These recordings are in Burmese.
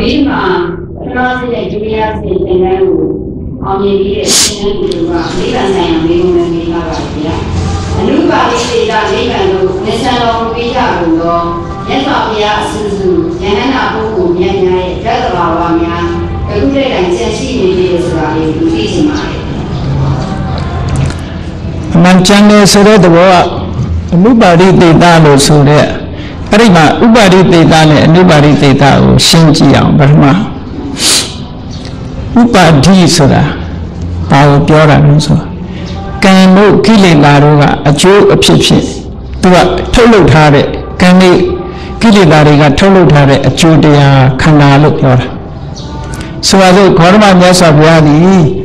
Maybe cross the Julia said, and I will only be a single leave and I am leaving the Mila. And look at it, Mr. Pia, yes, I'll Suzu, Yanana, who, Yana, Jadawamia, a good day and Sensi is right to teach my. Manchane said the war, nobody did that so there. Arima, nobody did that, and nobody did that, Shinji, Burma. Upadi soda, Pao Pura, so. Can no killing Laruga, a Jew of Pipsi, to a total target, can they kill it a total target, a Judea, Kana look your. So I look, Korma, yes, of Yadi.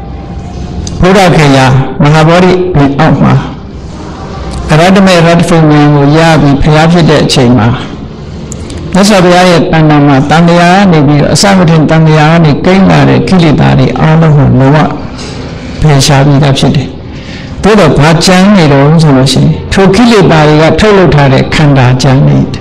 Buddha Mahabari Outma Radame Radfum Yabi Piafide Chema. That's a riot Panama, Tania, maybe a Samatin Tania, Kena, Kilitari, all of whom Noah Peshabi Dapsidi. To the Pachan, it also say, to Kilitari, a total Kanda Janit.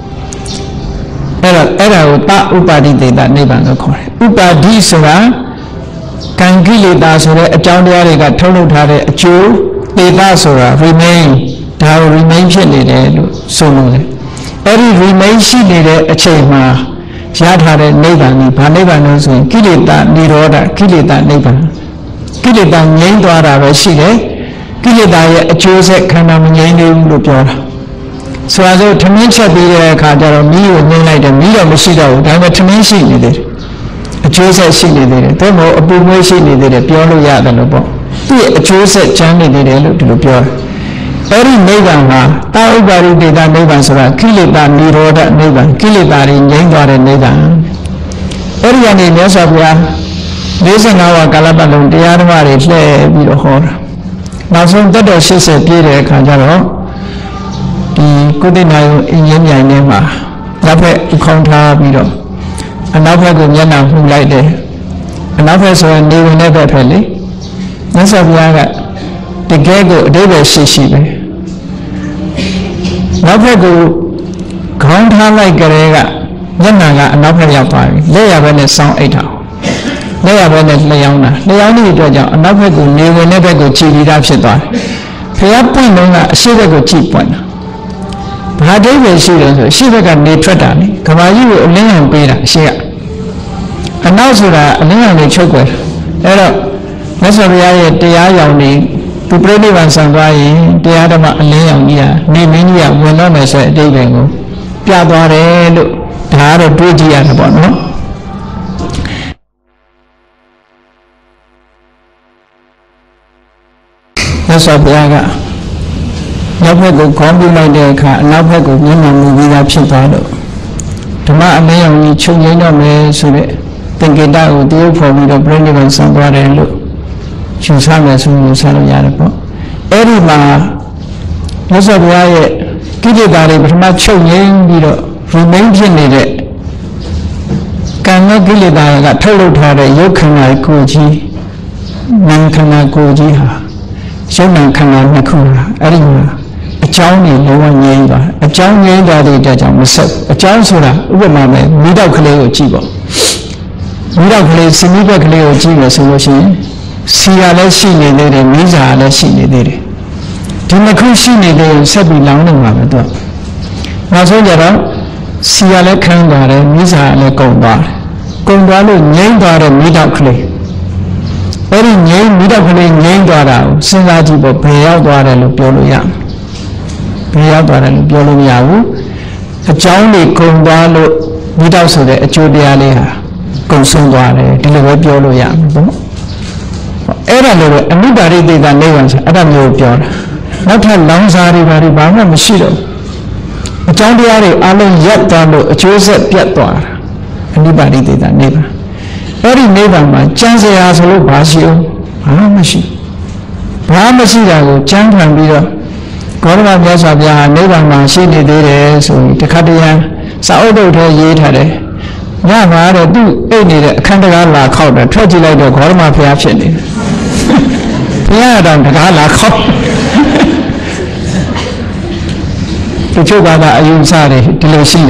Era Upadi did that neighbor no core. Upadi Sura. Can kill it as a John Diariga told her a Jew, they remain, thou remains so every remains she did a chema. She had had a neighbor, Paneva knows when kill it that need order, kill it that neighbor. Kill it that name daughter, she kill it that a Joseph can have name Lupora. So as a Tamisha be a cardinal, me with me like the meal of Machida, I'm a Tamishi needed. A Joseph she did it, the more a boom she did it, purely yadanobo. A Joseph Johnny did it look to the pure. Every neighbor, everybody did that neighbor, so that kill it that need order neighbor, kill it that in Yangar and neighbor. Every name is of ya. This is our Galabalon, the animal is there, be the horror. Now, some that she said, Pierre Canjaro, the good in Yanima, Lape Contra Bido. Another good Yana who like there. Another so and they will never pelly. That's a Yaga. The Gago, they were Shishi. Another go count her like Garega. Yanaga, another Yapari. They are when it's sound 8 hours. They are when it's Leona. They only do another good, they will never go cheap it up. Pay up point on a sugar go cheap one. How they will she will get the Tretani. Come on, you will lay on Beta, she. And now, so that a little chocolate. That's a reality, they are only to pretty ones and buying the other lay on here. Naming ya will not say, they will go. Piabare, the other 2G at the bottom. That's a Biaga. Now go combine the car, now go movie that Chipado. Tomorrow may only children may so thinking that would do for me to bring it on somebody and look. Choose how as we sell Yanapo. Every ma was a riot, give it that it much children remains in it. Cannot give it that I got told her you cannot go G. None cannot go G. So none cannot Nakura. Anyway. A Johnny, no one named a John named the Jam myself, a John Soda, woman, without Cleo Chibo. Without Cleo, Siniba Cleo Chibo solution, see a less she needed, Miza less she needed. Timaku she needed, Sabi Lang Mamma. Mazo Yara, see a le Kanga, Miza le Gombar. Gombalo named daughter without Cleo. Every name without Cleo named daughter, Singajibo, pay out daughter, Lupolo. Pia Baran Biologiawu, a Johnny Gondalo without the Judialia, Consumare, deliver Biologia. Era, anybody did that neighbors, Adam Yopior. Not a long sari very bad machine. A Johnny Allen yet down a Joseph Piator. Anybody did that neighbor. Every neighbor, my chance as a little basio, Brahmashi. Brahmashi, Jan can be Gorma Yasabia, neighbor man, she did it, so the Kadian, Saudo to eat her. Yama, do any Kandala called a tragedy like the Gorma Piachin. Piadam, the Gala called the Chugada Ayun Sari, Delusine.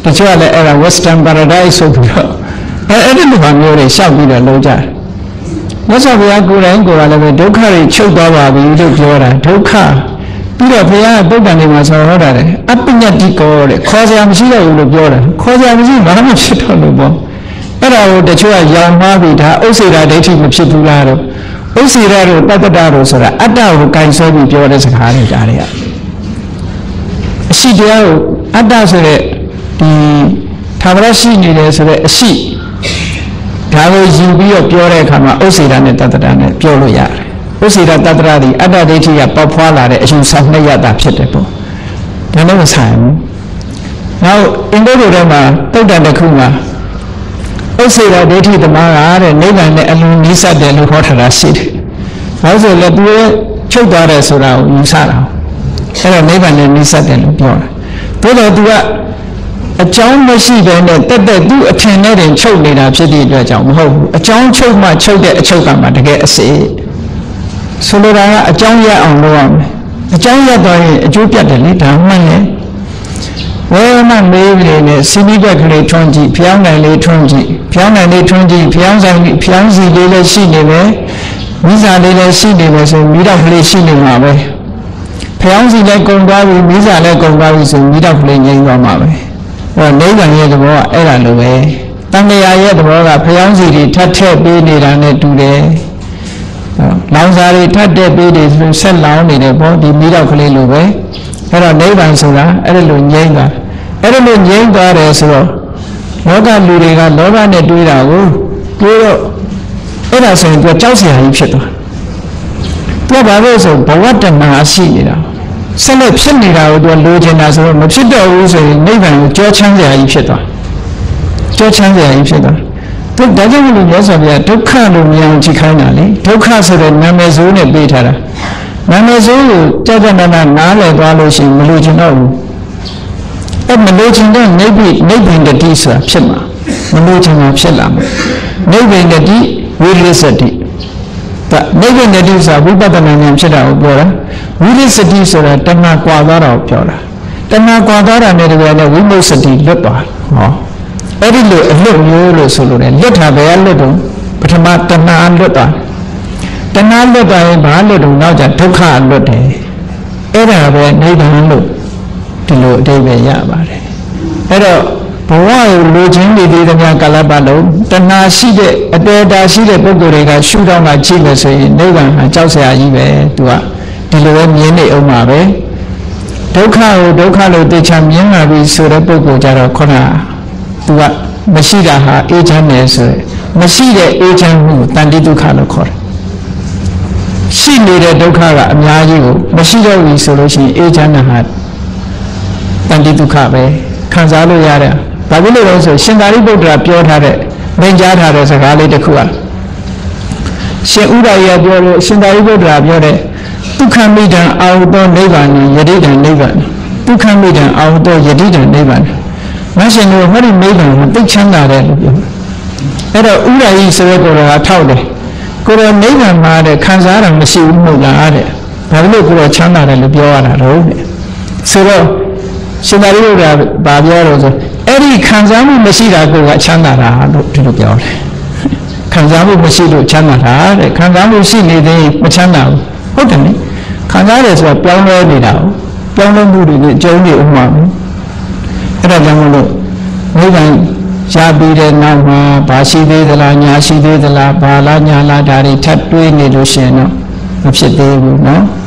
တချို့ကလည်းအဲ့ဒါ Western Paradise ဆိုပြီးတော့အဲ့ဒီလိုပါမျိုးတွေရှောက်ပြီးတော့လုံးကြတယ်မြတ်စွာဘုရားကိုယ်တိုင်ကိုယ်ကလည်းပဲဒုက္ခတွေချုပ်သွားပါပြီလို့ပြောတာဒုက္ခပြီးတော့ဘုရားပုဒ်ကံတွေမှာဆိုဟောတာလေအပညတ္တိကောတဲ့ခေါ်စရာမရှိတော့ဘူးလို့ပြောတာခေါ်စရာမရှိဘာမှဖြစ်တော့လို့ပေါ့အဲ့ဒါကိုတချို့ကရောင်မှားပြီးဒါဥစ္စေတာဒိဋ္ဌိမဖြစ်ဘူးလားတော့ဥစ္စေတာတို့တတ္တတာတို့ဆိုတာအတ္တကိုကင်ဆွဲပြီးပြောတဲ့စကားတွေကြားတွေအရှိတရားကိုအတ္တဆိုတဲ့ဒီသာဝရရှိနေတယ်ဆိုတဲ့အရှိဒါကိုယူပြီးတော့ပြောတဲ့အခါမှာဥစ္စေတာနဲ့တတ္တတာနဲ့ပြောလို့ရတယ်ဥစ္စေတာတတ္တရာဒီအတ္တဒိဋ္ဌိကပေါက်ဖွာလာတဲ့အယူဆောင်နဲ့ရတာဖြစ်တယ်ပေါ့ဒါလည်းမဆိုင်ဘူးနောက်အင်္ဂုတ္တရမှာတုတ်တန်တစ်ခုမှာဥစ္စေတာဒိဋ္ဌိသမားကတဲ့နိဗ္ဗာန်နဲ့အလုံးနီးစပ်တယ်လို့ဟောထားတာရှိတယ်ဘာလို့ဆိုလဲသူရဲ့ချုပ်သွားတယ်ဆိုတာကိုယူဆတာအဲ့တော့နိဗ္ဗာန်နဲ့နီးစပ်တယ်လို့ပြောတာသို့တော့သူကအကြောင်းမရှိဘဲနဲ့တက်တက်သူ့အထင်နဲ့တင်ချုပ်နေတာဖြစ်တဲ့အတွက်ကြောင့်မဟုတ်ဘူးအကြောင်းချုပ်မှချုပ်တဲ့အချုပ်ကမှတကယ်အစစ်ဆိုလိုတာကအကြောင်းရအောင်လုပ်ရမယ်အကြောင်းရတော့ရင်အကျိုးပြတ်တယ်လေဒါမှန်လေဝေမမေးပြီးနဲ့စီနိဘက်ကလေးထွန်းကြည့်ဖျောင်းနိုင်လေးထွန်းကြည့်ဖျောင်းနိုင်လေးထွန်းကြည့်ဖျောင်းဆိုင်ဖျောင်းစီလေးလည်းရှိနေပဲမိစာလေးလည်းရှိနေပဲဆိုမိတော့ကလေးရှိနေမှာပဲဖျောင်းစီလည်းကုန်သွားပြီမိစာလည်းကုန်သွားပြီဆိုမိတော့ကလေးငြိမ်းသွားမှာပဲအဲ့နိဗ္ဗာန်ရဲ့သဘောကအဲ့ဒါလိုပဲတန်တရားရဲ့သဘောကဖျောင်းစီတွေထပ်ထည့်ပေးနေတာနဲ့တူတယ်လောင်စာတွေထပ်တက်ပေးတယ်ဆိုဆက်လောင်နေတယ်ပေါ့ဒီမိတော့ကလေးလိုပဲအဲ့တော့နိဗ္ဗာန်ဆိုတာအဲ့ဒါလိုငြိမ်းတာအဲ့ဒါလိုငြိမ်းသွားတယ်ဆိုတော့လောကလူတွေကလောဘနဲ့တွေးတာကိုတွေးတော့အဲ့ဒါဆိုရင်သူကြောက်စရာကြီးဖြစ်သွားသူကဘာလို့ဆိုဘဝတဏှာရှိနေတာဆက်လက်ဖြစ်နေတာကိုသူလိုချင်တာဆိုတော့မဖြစ်တော့ဘူးဆိုရင်နိဗ္ဗာန်ကိုကြောချမ်းစရာကြီးဖြစ်သွားကြောချမ်းစရာကြီးဖြစ်သွားသူဒါကြောင့်မလို့ပြောဆိုပြဒုက္ခလို့မြင်အောင်ကြည့်ခိုင်းတာလေဒုက္ခဆိုတဲ့နာမည်ဆိုးနဲ့ပေးထားတာနာမည်ဆိုးကိုကြောက်ကြနာနားလည်သွားလို့ရှိရင်မလို့ချင်တော့ဘူးအဲ့မလို့ချင်တဲ့နိဗ္ဗိတတိဆိုတာဖြစ်မှာမလို့ချင်တာဖြစ်လာမှာနိဗ္ဗိတတိဝိရိယစတိဒါနိဗ္ဗိတတိဆိုတာဝိပဿနာဉာဏ်ဖြစ်တာကိုပြောတာဝိရိယစတိဆိုတာတဏှာကွာသွားတာကိုပြောတာတဏှာကွာသွားတာနဲ့တကယ်နဲ့ဝိမု စတိလွတ်သွားဟောအဲ့ဒီလိုအလွတ်မျိုးလို့ဆိုလို့လွတ်တာပဲလွတ်တော့ပထမတဏှာလွတ်သွားတဏှာလွတ်သွားရင်ဘာလွတ်တော့နောက်ကျဒုက္ခလွတ်တယ်အဲ့ဒါပဲနိဗ္ဗာန်လို့ဒီလိုအဓိပ္ပာယ်ရပါတယ်အဲ့တော့ဘဝကိုလိုချင်နေသေးတဲ့များကာလပတ်လုံးတဏှာရှိတဲ့အတေတာရှိတဲ့ပုဂ္ဂိုလ်တွေကရှုထောင့်ကကြည့်လို့ဆိုရင်နိဗ္ဗာန်ဟာကြောက်စရာကြီးပဲသူကဒီလိုပဲမြင်နေအောင်ပါပဲဒုက္ခကိုဒုက္ခလို့သိချာမြင်လာပြီဆိုတဲ့ပုဂ္ဂိုလ်ကြတော့ခုနသူကမရှိတာဟာအေးချမ်းတယ်ဆိုရယ်မရှိတဲ့အေးချမ်းမှုတန်တိဒုက္ခလို့ခေါ်တယ်ရှိနေတဲ့ဒုက္ခကအများကြီးကိုမရှိတော့ဘူးဆိုလို့ရှိရင်အေးချမ်းတာဟာတန်တိဒုက္ခပဲခံစားလို့ရတယ်။ဘာဖြစ်လို့လဲဆိုရှင်သာရိပုတ္တရာပြောထားတဲ့သင်ကြားထားတဲ့စကားလေးတစ်ခုอ่ะရှင်ဥဒ္ဒရာပြောလို့ရှင်သာရိပုတ္တရာပြောတဲ့ဒုက္ခမိတံအာဟုသောနိဗ္ဗာန်ယတိတံနိဗ္ဗာန်ဒုက္ခမိတံအာဟုသောယတိတံနိဗ္ဗာန်မရှင်တို့ဟောဒီနိဗ္ဗာန်ကိုသိချမ်းသာတယ်လို့ပြောအဲ့တော့ဥဒ္ဒရာဆိုတဲ့ကိုယ်တော်ကထောက်တယ်ကိုယ်တော်နိဗ္ဗာန်မှာတဲ့ခံစားတာမရှိဘူးမဟုတ်လားတဲ့ဘာလို့ကိုယ်တော်ချမ်းသာတယ်လို့ပြောရတာတော့တဲ့ဆိုတော့ရှင်သာရိပုတ္တရာဗာပြောတော့ဆိုအဲ့ဒီခံစားမှုမရှိတာကိုကချမ်းသာတာလို့ဒီလိုပြောတယ်ခံစားမှုမရှိလို့ချမ်းသာတာတဲ့ခံစားမှုရှိနေသေးမချမ်းသာဘူးဟုတ်တယ်နိခံစားတယ်ဆိုတာပြောင်းလဲနေတာပြောင်းလဲမှုတွေအကျုံးတွေဥမာဘူးအဲ့ဒါကြောင့်မလို့နိဗ္ဗာန်ရပြီးတဲ့နောက်မှာဘာရှိသေးသလားညာရှိသေးသလားဘာလားညာလားဒါတွေထပ်တွေးနေလို့ရှိရင်တော့မဖြစ်သေးဘူးเนาะ